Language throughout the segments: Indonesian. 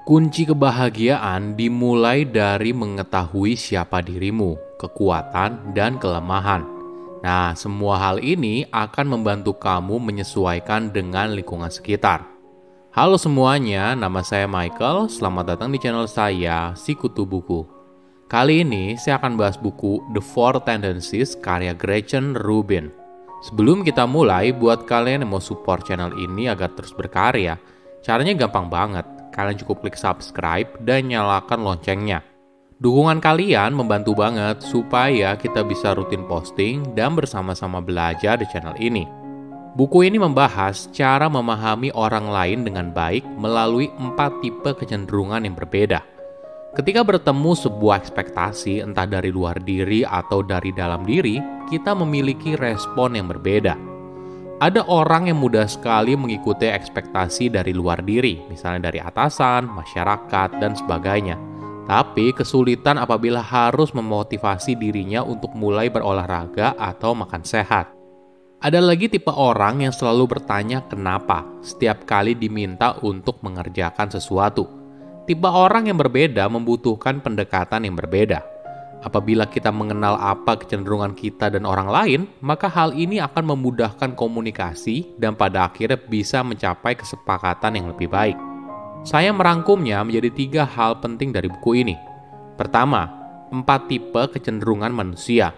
Kunci kebahagiaan dimulai dari mengetahui siapa dirimu, kekuatan, dan kelemahan. Nah, semua hal ini akan membantu kamu menyesuaikan dengan lingkungan sekitar. Halo semuanya, nama saya Michael. Selamat datang di channel saya, Sikutu Buku. Kali ini saya akan bahas buku The Four Tendencies karya Gretchen Rubin. Sebelum kita mulai, buat kalian yang mau support channel ini agar terus berkarya, caranya gampang banget. Kalian cukup klik subscribe dan nyalakan loncengnya. Dukungan kalian membantu banget supaya kita bisa rutin posting dan bersama-sama belajar di channel ini. Buku ini membahas cara memahami orang lain dengan baik melalui 4 tipe kecenderungan yang berbeda. Ketika bertemu sebuah ekspektasi entah dari luar diri atau dari dalam diri, kita memiliki respon yang berbeda. Ada orang yang mudah sekali mengikuti ekspektasi dari luar diri, misalnya dari atasan, masyarakat, dan sebagainya. Tapi kesulitan apabila harus memotivasi dirinya untuk mulai berolahraga atau makan sehat. Ada lagi tipe orang yang selalu bertanya kenapa setiap kali diminta untuk mengerjakan sesuatu. Tipe orang yang berbeda membutuhkan pendekatan yang berbeda. Apabila kita mengenal apa kecenderungan kita dan orang lain, maka hal ini akan memudahkan komunikasi dan pada akhirnya bisa mencapai kesepakatan yang lebih baik. Saya merangkumnya menjadi 3 hal penting dari buku ini. Pertama, 4 tipe kecenderungan manusia.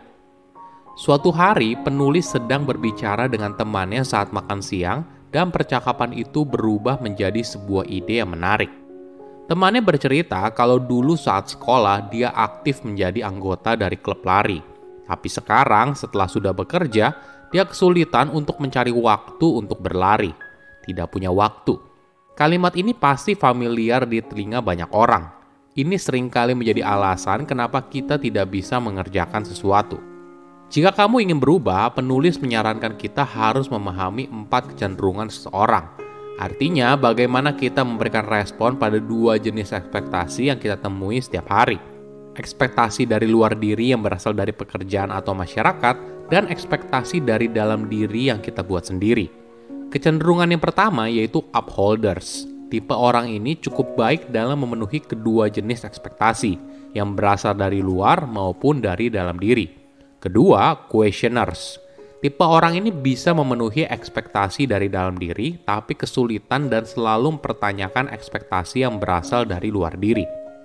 Suatu hari, penulis sedang berbicara dengan temannya saat makan siang dan percakapan itu berubah menjadi sebuah ide yang menarik. Temannya bercerita kalau dulu saat sekolah dia aktif menjadi anggota dari klub lari. Tapi sekarang setelah sudah bekerja, dia kesulitan untuk mencari waktu untuk berlari. Tidak punya waktu. Kalimat ini pasti familiar di telinga banyak orang. Ini seringkali menjadi alasan kenapa kita tidak bisa mengerjakan sesuatu. Jika kamu ingin berubah, penulis menyarankan kita harus memahami 4 kecenderungan seseorang. Artinya, bagaimana kita memberikan respon pada 2 jenis ekspektasi yang kita temui setiap hari. Ekspektasi dari luar diri yang berasal dari pekerjaan atau masyarakat, dan ekspektasi dari dalam diri yang kita buat sendiri. Kecenderungan yang pertama yaitu upholders. Tipe orang ini cukup baik dalam memenuhi kedua jenis ekspektasi, yang berasal dari luar maupun dari dalam diri. Kedua, questioners. Tipe orang ini bisa memenuhi ekspektasi dari dalam diri, tapi kesulitan dan selalu mempertanyakan ekspektasi yang berasal dari luar diri.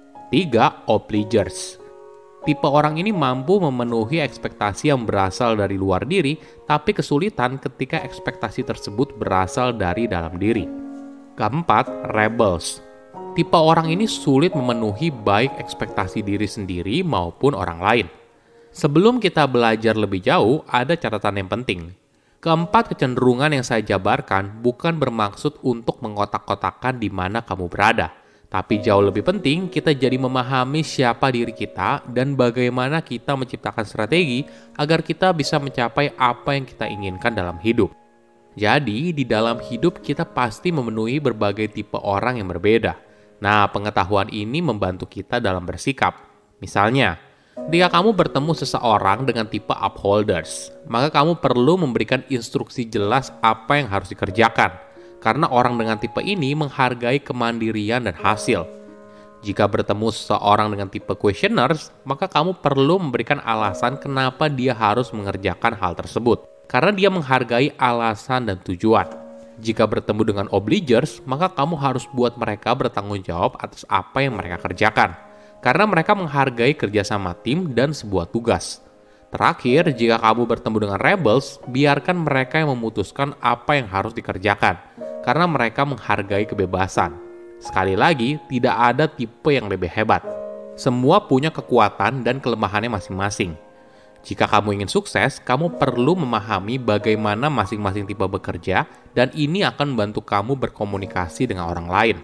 3. Obligers. Tipe orang ini mampu memenuhi ekspektasi yang berasal dari luar diri, tapi kesulitan ketika ekspektasi tersebut berasal dari dalam diri. Keempat, rebels. Tipe orang ini sulit memenuhi baik ekspektasi diri sendiri maupun orang lain. Sebelum kita belajar lebih jauh, ada catatan yang penting. Keempat kecenderungan yang saya jabarkan bukan bermaksud untuk mengotak-kotakan di mana kamu berada. Tapi jauh lebih penting, kita jadi memahami siapa diri kita dan bagaimana kita menciptakan strategi agar kita bisa mencapai apa yang kita inginkan dalam hidup. Jadi, di dalam hidup kita pasti memenuhi berbagai tipe orang yang berbeda. Nah, pengetahuan ini membantu kita dalam bersikap. Misalnya, jika kamu bertemu seseorang dengan tipe upholders, maka kamu perlu memberikan instruksi jelas apa yang harus dikerjakan, karena orang dengan tipe ini menghargai kemandirian dan hasil. Jika bertemu seseorang dengan tipe questioners, maka kamu perlu memberikan alasan kenapa dia harus mengerjakan hal tersebut, karena dia menghargai alasan dan tujuan. Jika bertemu dengan obligers, maka kamu harus buat mereka bertanggung jawab atas apa yang mereka kerjakan, karena mereka menghargai kerjasama tim dan sebuah tugas. Terakhir, jika kamu bertemu dengan rebels, biarkan mereka yang memutuskan apa yang harus dikerjakan, karena mereka menghargai kebebasan. Sekali lagi, tidak ada tipe yang lebih hebat. Semua punya kekuatan dan kelemahannya masing-masing. Jika kamu ingin sukses, kamu perlu memahami bagaimana masing-masing tipe bekerja, dan ini akan membantu kamu berkomunikasi dengan orang lain.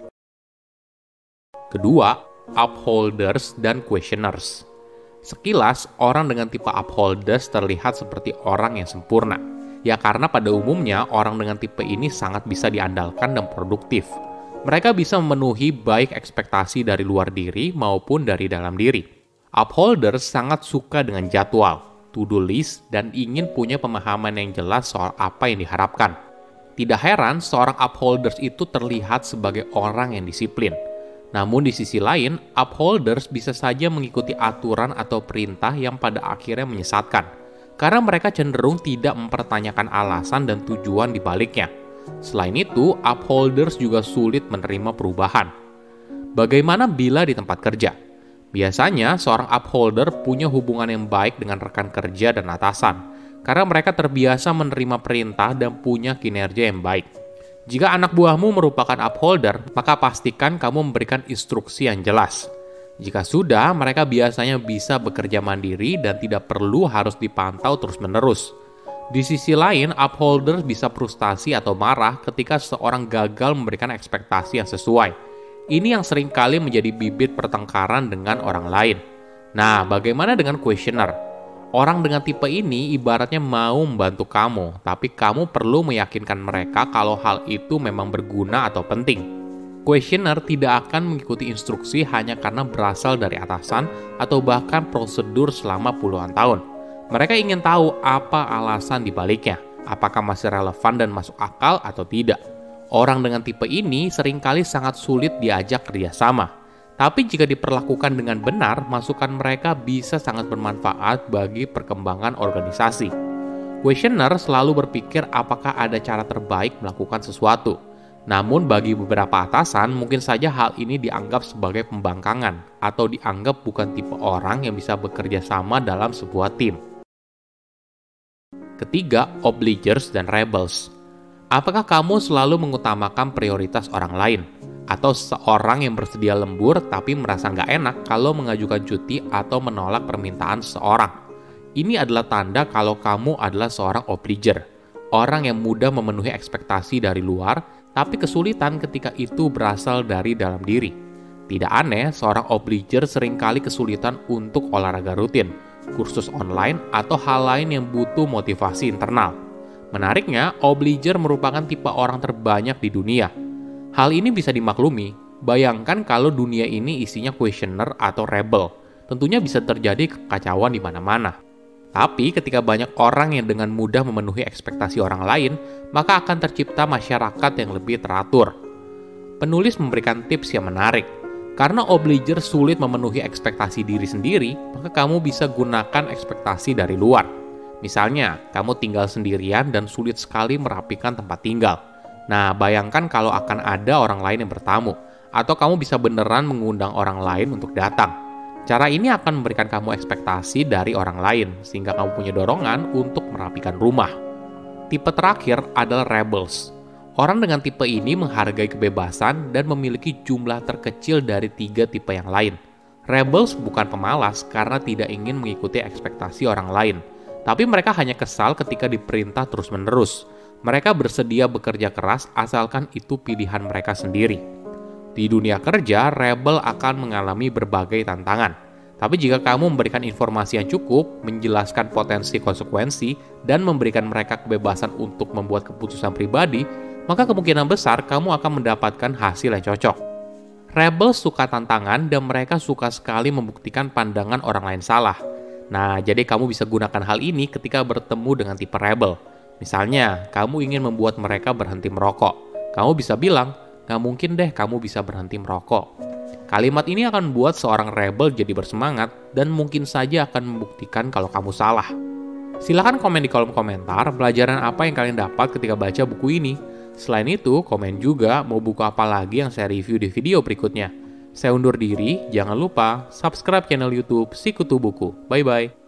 Kedua, upholders dan questioners. Sekilas, orang dengan tipe upholders terlihat seperti orang yang sempurna. Ya karena pada umumnya, orang dengan tipe ini sangat bisa diandalkan dan produktif. Mereka bisa memenuhi baik ekspektasi dari luar diri maupun dari dalam diri. Upholders sangat suka dengan jadwal, to-do list, dan ingin punya pemahaman yang jelas soal apa yang diharapkan. Tidak heran seorang upholders itu terlihat sebagai orang yang disiplin. Namun di sisi lain, upholders bisa saja mengikuti aturan atau perintah yang pada akhirnya menyesatkan, karena mereka cenderung tidak mempertanyakan alasan dan tujuan di baliknya. Selain itu, upholders juga sulit menerima perubahan. Bagaimana bila di tempat kerja? Biasanya, seorang upholder punya hubungan yang baik dengan rekan kerja dan atasan, karena mereka terbiasa menerima perintah dan punya kinerja yang baik. Jika anak buahmu merupakan upholder, maka pastikan kamu memberikan instruksi yang jelas. Jika sudah, mereka biasanya bisa bekerja mandiri dan tidak perlu harus dipantau terus-menerus. Di sisi lain, upholders bisa frustasi atau marah ketika seseorang gagal memberikan ekspektasi yang sesuai. Ini yang seringkali menjadi bibit pertengkaran dengan orang lain. Nah, bagaimana dengan questioner? Orang dengan tipe ini ibaratnya mau membantu kamu, tapi kamu perlu meyakinkan mereka kalau hal itu memang berguna atau penting. Questioner tidak akan mengikuti instruksi hanya karena berasal dari atasan atau bahkan prosedur selama puluhan tahun. Mereka ingin tahu apa alasan di baliknya, apakah masih relevan dan masuk akal atau tidak. Orang dengan tipe ini seringkali sangat sulit diajak kerjasama. Tapi jika diperlakukan dengan benar, masukan mereka bisa sangat bermanfaat bagi perkembangan organisasi. Questioner selalu berpikir apakah ada cara terbaik melakukan sesuatu. Namun bagi beberapa atasan, mungkin saja hal ini dianggap sebagai pembangkangan atau dianggap bukan tipe orang yang bisa bekerja sama dalam sebuah tim. Ketiga, obligers dan rebels. Apakah kamu selalu mengutamakan prioritas orang lain? Atau seorang yang bersedia lembur tapi merasa nggak enak kalau mengajukan cuti atau menolak permintaan seseorang? Ini adalah tanda kalau kamu adalah seorang obliger. Orang yang mudah memenuhi ekspektasi dari luar, tapi kesulitan ketika itu berasal dari dalam diri. Tidak aneh, seorang obliger seringkali kesulitan untuk olahraga rutin, kursus online, atau hal lain yang butuh motivasi internal. Menariknya, obliger merupakan tipe orang terbanyak di dunia. Hal ini bisa dimaklumi. Bayangkan kalau dunia ini isinya questioner atau rebel. Tentunya bisa terjadi kekacauan di mana-mana. Tapi ketika banyak orang yang dengan mudah memenuhi ekspektasi orang lain, maka akan tercipta masyarakat yang lebih teratur. Penulis memberikan tips yang menarik. Karena obliger sulit memenuhi ekspektasi diri sendiri, maka kamu bisa gunakan ekspektasi dari luar. Misalnya, kamu tinggal sendirian dan sulit sekali merapikan tempat tinggal. Nah, bayangkan kalau akan ada orang lain yang bertamu, atau kamu bisa beneran mengundang orang lain untuk datang. Cara ini akan memberikan kamu ekspektasi dari orang lain, sehingga kamu punya dorongan untuk merapikan rumah. Tipe terakhir adalah rebels. Orang dengan tipe ini menghargai kebebasan dan memiliki jumlah terkecil dari 3 tipe yang lain. Rebels bukan pemalas karena tidak ingin mengikuti ekspektasi orang lain. Tapi mereka hanya kesal ketika diperintah terus-menerus. Mereka bersedia bekerja keras asalkan itu pilihan mereka sendiri. Di dunia kerja, rebel akan mengalami berbagai tantangan. Tapi jika kamu memberikan informasi yang cukup, menjelaskan potensi konsekuensi, dan memberikan mereka kebebasan untuk membuat keputusan pribadi, maka kemungkinan besar kamu akan mendapatkan hasil yang cocok. Rebel suka tantangan dan mereka suka sekali membuktikan pandangan orang lain salah. Nah, jadi kamu bisa gunakan hal ini ketika bertemu dengan tipe rebel. Misalnya, kamu ingin membuat mereka berhenti merokok. Kamu bisa bilang, nggak mungkin deh kamu bisa berhenti merokok. Kalimat ini akan membuat seorang rebel jadi bersemangat dan mungkin saja akan membuktikan kalau kamu salah. Silahkan komen di kolom komentar pelajaran apa yang kalian dapat ketika baca buku ini. Selain itu, komen juga mau buku apa lagi yang saya review di video berikutnya. Saya undur diri, jangan lupa subscribe channel YouTube Sikutu Buku. Bye-bye.